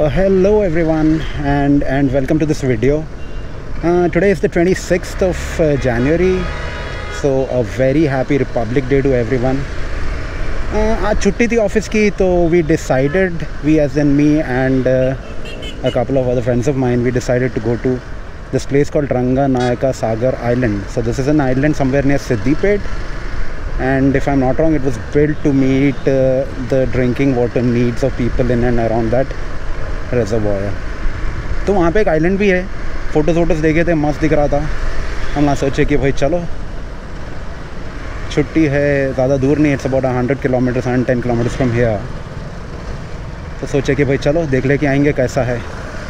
Hello everyone and welcome to this video. Today is the 26th of January, so a very happy Republic Day to everyone. आज छुट्टी थी office की, तो we decided, we as in me and a couple of other friends of mine, we decided to go to this place called Ranganayaka Sagar Island. So this is an island somewhere near Siddipet, and if I'm not wrong, it was built to meet the drinking water needs of people in and around that reservoir. तो वहाँ पे एक island भी है. Photos देखे थे, मस्त दिख रहा था. हम वहाँ सोचे कि भाई चलो, छुट्टी है, ज़्यादा दूर नहीं, it's about 100 kilometres, 110 kilometres from here. तो सोचे कि भाई चलो देख ले के आएंगे कैसा है.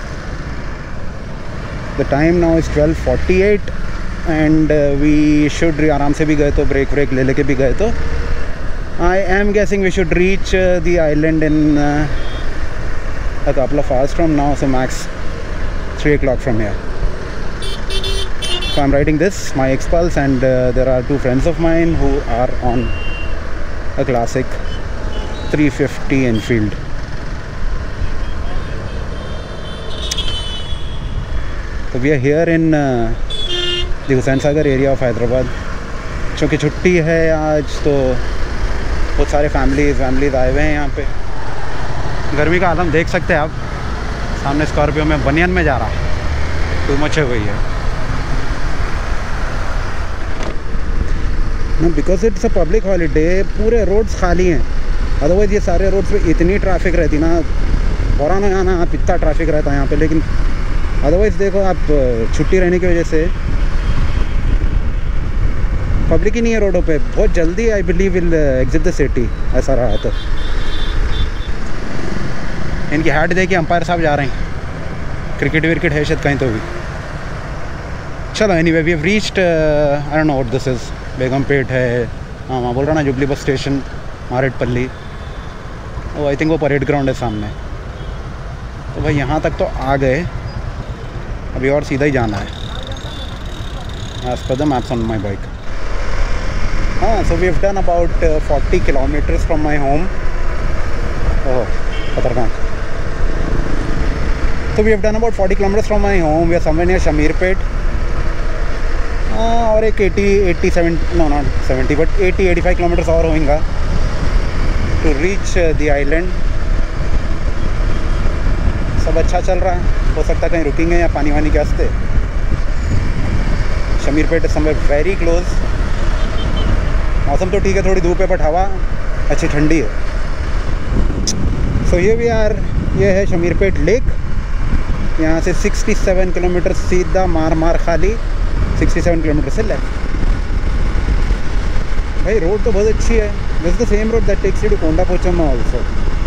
The time now is 12:48 and we should, आराम से भी गए तो ब्रेक ले लेके भी गए तो I am guessing we should reach the island in a couple of hours from now, so max 3 o'clock from here. So I'm riding this, my Xpulse, and there are two friends of mine who are on a classic 350 Enfield. So we are here in the Hussain Sagar area of Hyderabad. चूँकि छुट्टी है आज, तो बहुत सारे families आए हुए हैं यहाँ पे. गर्मी का आलम देख सकते हैं आप. सामने स्कॉर्पियो में बनियान में जा रहा है, टू मच है वही है ना, because it's a public holiday. पूरे रोड्स खाली हैं, अदरवाइज़ ये सारे रोड्स पे इतनी ट्रैफिक रहती ना. पुराना आना आप इतना ट्रैफिक रहता है यहाँ पे, लेकिन अदरवाइज़ देखो आप, छुट्टी रहने की वजह से पब्लिक ही नहीं है रोडों पे. बहुत जल्दी I believe will exit the city, ऐसा रहा तो. इनकी हाइट देखिए, अंपायर साहब जा रहे हैं. क्रिकेट विकेट है शायद कहीं तो भी. चलो anyway, we have reached, I don't know what this is. Begumpet है, हाँ वहाँ बोल रहा ना, जुबली बस स्टेशन, मारेटपल्ली. वो आई थिंक वो परेड ग्राउंड है सामने. तो भाई यहाँ तक तो आ गए, अभी और सीधा ही जाना है as per the maps on my bike. हाँ, so we have done about 40 kilometres from my home. Oh खतरनाक. So we have done about 40 kilometers from my home. We are somewhere near Shamirpet. और एक 80-85 kilometers और होंगे to reach the island. सब अच्छा चल रहा है. हो सकता है कहीं रुकेंगे या पानी वानी के वास्ते. Shamirpet is somewhere very close. मौसम तो ठीक है, थोड़ी धूप है, बट हवा अच्छी ठंडी है. So here we are. ये है शमीरपेट लेक. यहाँ से 67 किलोमीटर सीधा मार खाली, 67 किलोमीटर से लेफ्ट. भाई रोड तो बहुत अच्छी है. This the same road that takes you to Konda Pochamma also,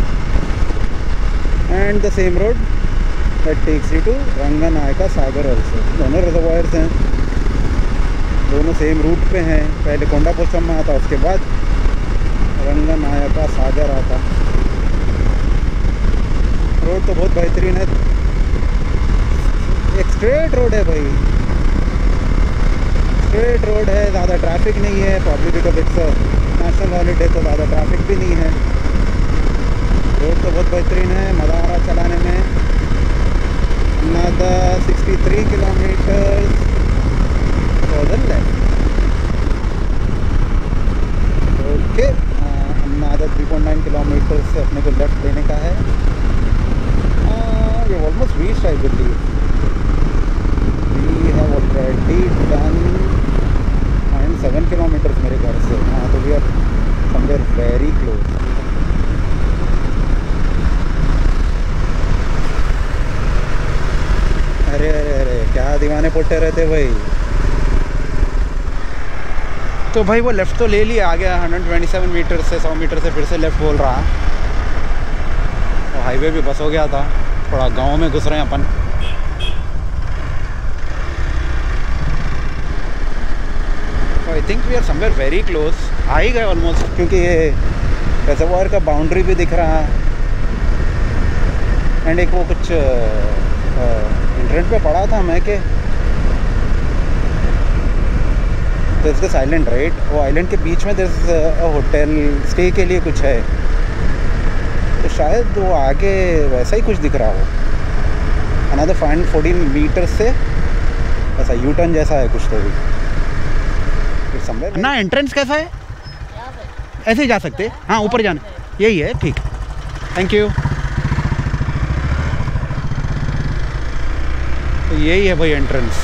and the same road that takes you to Ranganayaka Sagar also. दोनों रिजर्वायर्स हैं, दोनों सेम रूट पे हैं. पहले कोंडा पोचम्मा आता, उसके बाद रंगनायका सागर आता. रोड तो बहुत बेहतरीन है. एक स्ट्रेट रोड है भाई, स्ट्रेट रोड है. ज़्यादा ट्रैफिक नहीं है, problem because it's national holiday, तो ज़्यादा ट्रैफिक भी नहीं है. रोड तो बहुत बेहतरीन है, मज़ा आ रहा चलाने में. another 63 kilometre for the left. Okay, another 3.9 kilometre से अपने को लेफ्ट लेने का है. we have almost reached, I believe. We have already done 7 kilometers मेरे घर से. हाँ, तो we are somewhere very close. अरे क्या दीवाने पोटे रहते भाई. तो भाई वो लेफ़्ट तो ले लिया, आ गया 127 मीटर से 100 मीटर से फिर से लेफ़्ट बोल रहा. और हाईवे भी बस हो गया था, थोड़ा गांव में घुस रहे हैं अपन. I think we are somewhere very close. आ ही गए ऑलमोस्ट, क्योंकि ये रिजर्वायर का बाउंड्री भी दिख रहा है. एंड एक वो कुछ इंटरनेट पे पढ़ा था मैं कि दिस आइलैंड राइट, वो आइलैंड के बीच में दिस होटल स्टे के लिए कुछ है. तो शायद वो आगे वैसा ही कुछ दिख रहा हो, अनदर 514 मीटर से ऐसा यू टर्न जैसा है कुछ तो भी। ना एंट्रेंस कैसा है? ऐसे ही जा सकते हैं? हाँ ऊपर जाना, यही है, ठीक, थैंक यू। तो यही है भाई एंट्रेंस।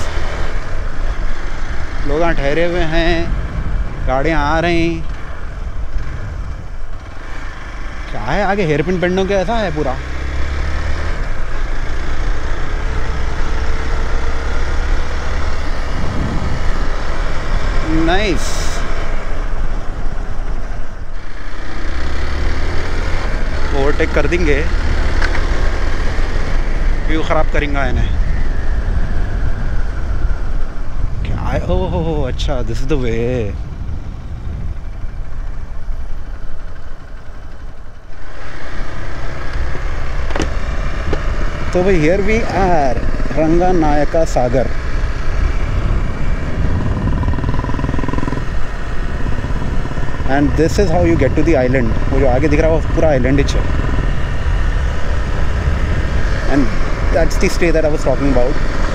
लोग यहाँ ठहरे हुए हैं, गाड़ियाँ आ रही, क्या है आगे हेयरपिन पेंडों के ऐसा है पूरा। नाइस। ओवरटेक कर देंगे, व्यू ख़राब करेंगे इन्हें। क्या है? ओह अच्छा, दिस इज द वे। तो भाई here we are, Ranganayaka Sagar. And this is how you get to the island. वो जो आगे दिख रहा है वो पूरा आइलैंड ही है। And that's the stay that I was talking about.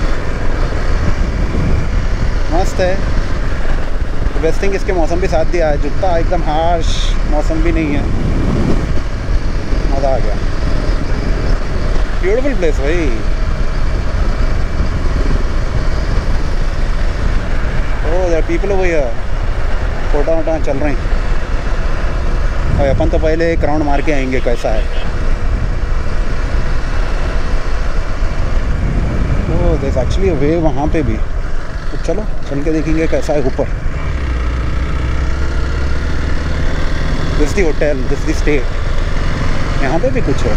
मस्त है। बेस्ट थिंग इसके मौसम भी साथ दिया है, जुत्ता एकदम हार्श मौसम भी नहीं है, मज़ा आ गया। ब्यूटीफुल प्लेस भाई। Oh there are people over here, photo वोटा चल रही हैं। और अपन तो पहले एक राउंड मार के आएंगे कैसा है। Oh there is actually a way वहाँ पे भी, तो चलो चल के देखेंगे कैसा है ऊपर। This the hotel, this the stay. यहाँ पे भी कुछ है।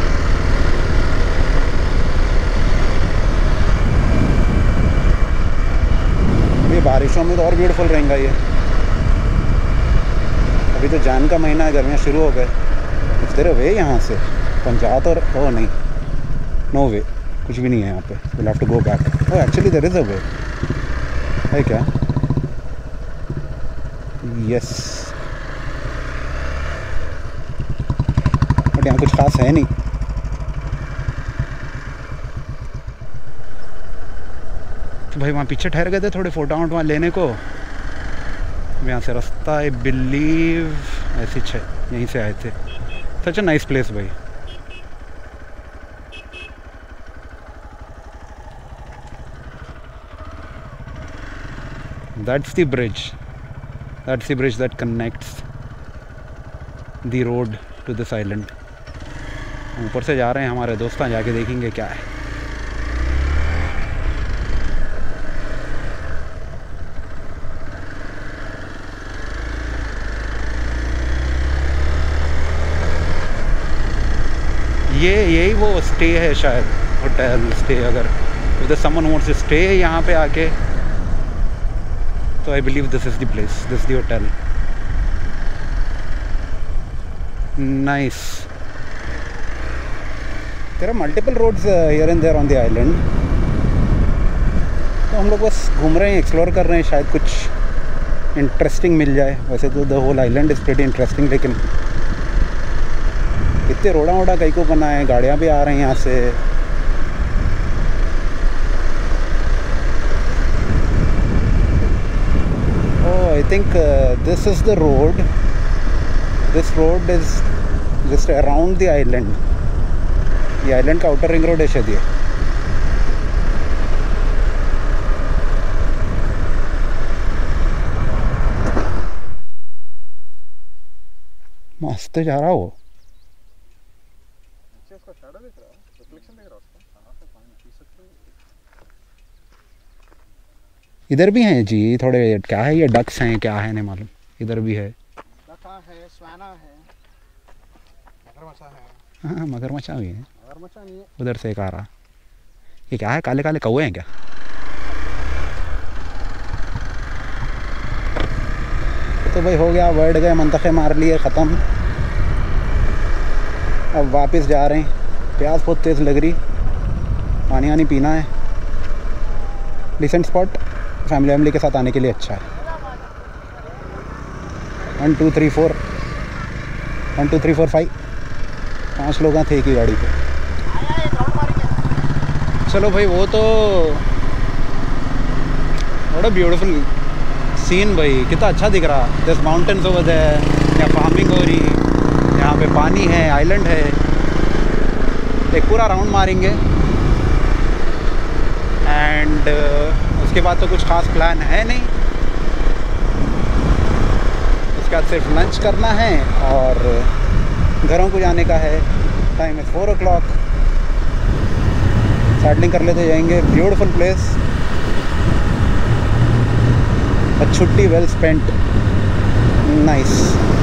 ये बारिशों में तो और ब्यूटीफुल रहेगा ये। अभी तो जान का महीना है, गर्मियाँ शुरू हो गए। इस तरह वे यहाँ से पंजाब और ओ नहीं, नो वे, कुछ भी नहीं है यहाँ पे। Will have to go back. Oh actually there is a way, है क्या? यस, बट यहाँ कुछ खास है नहीं। तो भाई वहाँ पीछे ठहर गए थे थोड़े फोटो वोटो वहाँ लेने को। यहाँ से रास्ता आई बिलीव ऐसी है, यहीं से आए थे। सच अ नाइस प्लेस भाई। That's the bridge, that's the bridge that connects the road to this island. ऊपर से जा रहे हैं हमारे दोस्त, जाके देखेंगे क्या है। यही वो स्टे है शायद, होटल स्टे। अगर if the someone wants to stay यहाँ पे आके, तो I believe this is the place, this the hotel. Nice. There are multiple roads here and there on the island. तो हम लोग बस घूम रहे हैं, एक्सप्लोर कर रहे हैं, शायद कुछ इंटरेस्टिंग मिल जाए। वैसे तो the whole island is pretty interesting, लेकिन इतने रोड़ा वोड़ा कहीं को बना है, गाड़ियाँ भी आ रही हैं यहाँ से। Oh I think this is the road. This road is just around the island. ये आइलैंड का आउटर रिंग रोड है शायद ये। मस्त जा रहा हो। इधर भी हैं जी थोड़े, क्या है ये, डक्स हैं क्या है नहीं मालूम। इधर भी है, है, स्वाना है, मगरमच्छा है। हाँ मगरमच्छा भी है। मगरमच्छा नहीं है। उधर से एक आ रहा, ये क्या है, काले काले कौवे हैं क्या? तो भाई हो गया, वर्ड गए, मंतखे मार लिए, ख़त्म। अब वापस जा रहे हैं। प्यास बहुत तेज़ लग रही, पानी वानी पीना है। डिसेंट स्पॉट, फैमिली के साथ आने के लिए अच्छा है। 1 2 3 4 1 2 3 4 5 5 लोग थे एक ही गाड़ी पे। चलो भाई, वो तो व्हाट अ ब्यूटीफुल सीन भाई, कितना अच्छा दिख रहा। दिस माउंटेन्स ओवर देयर, यहाँ फार्मिंग हो रही, यहाँ पे पानी है, आइलैंड है। एक पूरा राउंड मारेंगे एंड उसके बाद तो कुछ खास प्लान है नहीं। उसके बाद सिर्फ लंच करना है और घरों को जाने का है। टाइम है 4 o'clock। सैडलिंग कर लेते जाएंगे। ब्यूटीफुल प्लेस, अ छुट्टी वेल स्पेंट, नाइस।